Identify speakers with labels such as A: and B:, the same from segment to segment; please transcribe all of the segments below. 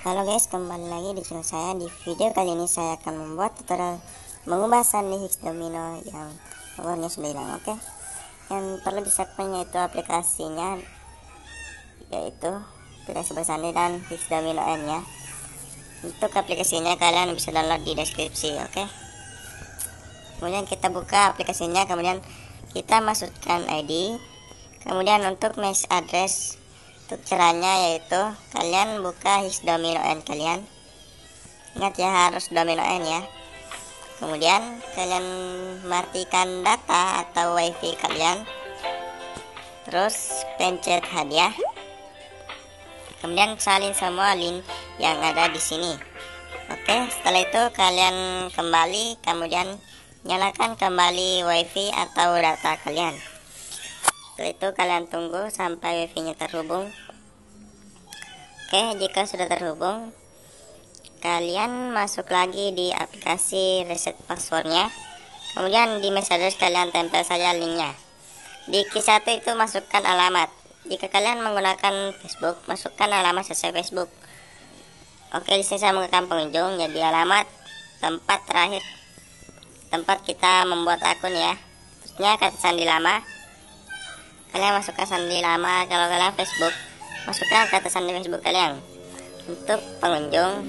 A: Halo guys, kembali lagi di channel saya. Di video kali ini saya akan membuat tutorial mengubah sandi Higgs domino yang powernya sudah hilang. Oke, yang perlu disatunya itu aplikasinya, yaitu aplikasi bersandi dan Higgs domino N ya. Untuk aplikasinya kalian bisa download di deskripsi. Oke, kemudian kita buka aplikasinya, kemudian kita masukkan ID, kemudian untuk mesh address. Untuk caranya yaitu kalian buka Higgs domino N kalian, ingat ya harus domino N ya. Kemudian kalian matikan data atau wifi kalian, terus pencet hadiah, kemudian salin semua link yang ada di sini. Oke, setelah itu kalian kembali, kemudian nyalakan kembali wifi atau data kalian. Setelah itu kalian tunggu sampai wifi nya terhubung. Oke, jika sudah terhubung, kalian masuk lagi di aplikasi reset passwordnya, kemudian di message kalian tempel saja linknya. Di Q1 itu masukkan alamat. Jika kalian menggunakan Facebook, masukkan alamat sesuai Facebook. Oke, di sini saya menggunakan pengunjung, jadi alamat tempat terakhir tempat kita membuat akun ya, terusnya kata sandi lama. Kalian masukkan sandi lama. Kalau kalian Facebook, masukkan kata sandi Facebook kalian. Untuk pengunjung,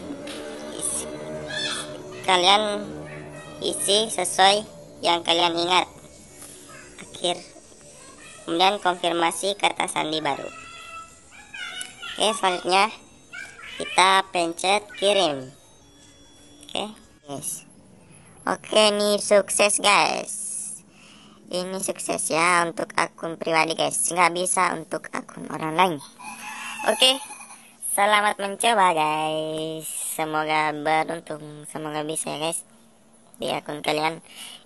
A: kalian isi sesuai yang kalian ingat. Kemudian konfirmasi kata sandi baru. Oke, selanjutnya kita pencet kirim. Oke, yes. Oke, ini sukses guys. Ini sukses ya untuk akun pribadi guys, nggak bisa untuk akun orang lain. Oke, selamat mencoba guys. Semoga beruntung, semoga bisa ya guys di akun kalian.